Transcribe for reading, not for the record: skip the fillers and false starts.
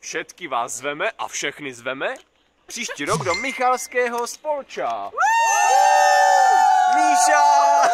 Všetky vás zveme a všechny zveme příští rok do Michalského spolča. Míša!